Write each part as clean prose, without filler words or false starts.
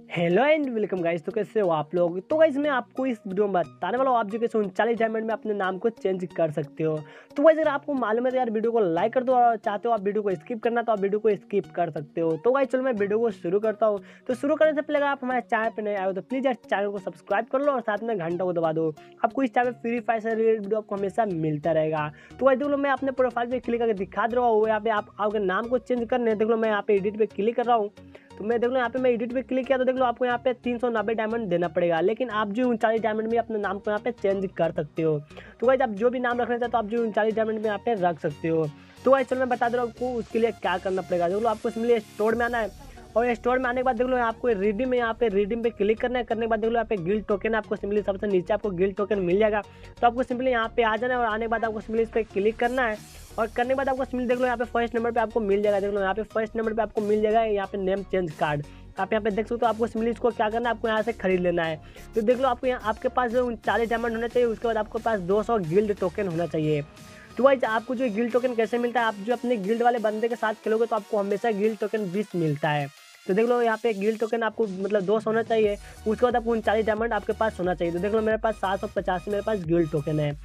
Hello and welcome guys. तो कैसे हो आप लोग। तो गाइस मैं आपको इस वीडियो में बताने वाला हूँ आप जो कैसे 39 डायमंड में अपने नाम को चेंज कर सकते हो। तो गाइस अगर आपको मालूम है तो यार वीडियो को लाइक कर दो, और चाहते हो आप वीडियो को स्किप करना तो आप वीडियो को स्किप कर सकते हो। तो गाइस चलो मैं वीडियो को शुरू करता हूँ। तो शुरू करने से पहले अगर आप हमारे चैनल पर नए आए हो तो प्लीज़ यार चैनल को सब्सक्राइब कर लो और साथ में घंटा को दबा दो। आपको इस चैनल फ्री फायर से रिलेटेड वीडियो आपको हमेशा मिलता रहेगा। तो गाइस देख लो मैं अपने प्रोफाइल पे क्लिक करके दिखा दे रहा हूँ। यहाँ पे आप आपके नाम को चेंज करने देख लो मैं यहाँ पे एडिट पे क्लिक कर रहा हूँ। तो मैं देख लो यहाँ पे मैं एडिट पे क्लिक किया तो देख लो आपको यहाँ पे 390 डायमंड देना पड़ेगा, लेकिन आप जो 39 डायमंड में अपने नाम को यहाँ पे चेंज कर सकते हो। तो गाइस आप जो भी नाम रखना चाहते हो आप जो 39 डायमंड में यहाँ पे रख सकते हो। तो गाइस चलो मैं बता दे रहा हूँ आपको उसके लिए क्या करना पड़ेगा। देख लो आपको सिंपली स्टोर में आना है, और स्टोर में आने के बाद देख लो आपको रिडीम में यहाँ पे रिडीम पे क्लिक करना है। करने के बाद देख लो यहाँ पे गिल्ड टोकन आपको सिंपली सबसे नीचे आपको गिल्ड टोकन मिल जाएगा। तो आपको सिंपली यहाँ पे आ जाना है और आने के बाद आपको सिंपली इस पर क्लिक करना है, और करने के बाद आपको सिंपली देख लो यहाँ पे फर्स्ट नंबर पे आपको मिल जाएगा। देख लो यहाँ पे फर्स्ट नंबर पे आपको मिल जाएगा यहाँ पे नेम चेंज कार्ड। आप यहाँ पे देख सकते हो। आपको सिंपली इसको क्या करना है, आपको यहाँ से खरीद लेना है। तो देख लो आपको यहाँ आपके पास जो 40 डायमंड होना चाहिए, उसके बाद आपके पास 200 गिल्ड टोकन होना चाहिए। तो गाइस आपको जो गिल्ड टोकन कैसे मिलता है, आप जो अपने गिल्ड वाले बंदे के साथ खेलोगे तो आपको हमेशा गिल्ड टोकन 20 मिलता है। तो देख लो यहाँ पे गिल्ड टोकन आपको मतलब 200 होना चाहिए, उसके बाद आपको 39 डायमंड आपके पास होना चाहिए। तो देख लो मेरे पास 785 मेरे पास गिल्ड टोकन है।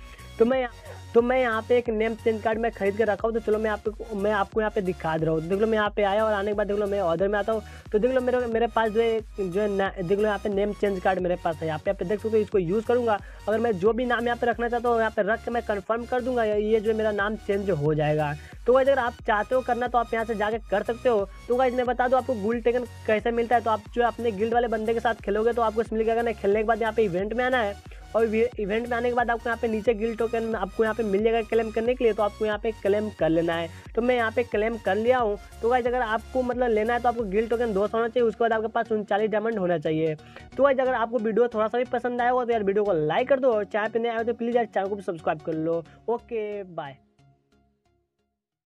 तो मैं यहाँ पे एक नेम चेंज कार्ड मैं खरीद के रखा हूँ। तो चलो मैं आपको यहाँ पे दिखा दे रहा हूँ। देख लो मैं यहाँ पे आया और आने के बाद देख लो मैं ऑर्डर में आता हूँ। तो देख लो मेरे पास देख लो यहाँ पे नेम चेंज कार्ड मेरे पास है। यहाँ पे देख सकते हो, इसको यूज़ करूँगा। अगर मैं जो भी नाम यहाँ पे रखना चाहता हूँ यहाँ पे रख के मैं कंफर्म कर दूंगा, ये जो मेरा नाम चेंज हो जाएगा। तो गाइस अगर आप चाहते हो करना तो आप यहाँ से जाके कर सकते हो। तो गाइस मैं बता दूँ आपको गिल्ड टोकन कैसे मिलता है। तो आप जो अपने गिल्ड वाले बंदे के साथ खेलोगे तो आपको सिंपली क्या करना है, खेलने के बाद यहाँ पे इवेंट में आना है, और इवेंट में आने के बाद आपको यहाँ पे नीचे गिल्ड टोकन आपको यहाँ पे मिल जाएगा क्लेम करने के लिए। तो आपको यहाँ पे क्लेम कर लेना है। तो मैं यहाँ पे क्लेम कर लिया हूँ। तो गाइस अगर आपको मतलब लेना है तो आपको गिल्ड टोकन 200 होना चाहिए, उसके बाद आपके पास 39 डायमंड होना चाहिए। तो गाइस अगर आपको वीडियो थोड़ा सा भी पसंद आया हो तो यार वीडियो को लाइक कर दो, और चैनल पे नए आए हो तो प्लीज़ यार चैनल को भी सब्सक्राइब कर लो। Okay bye.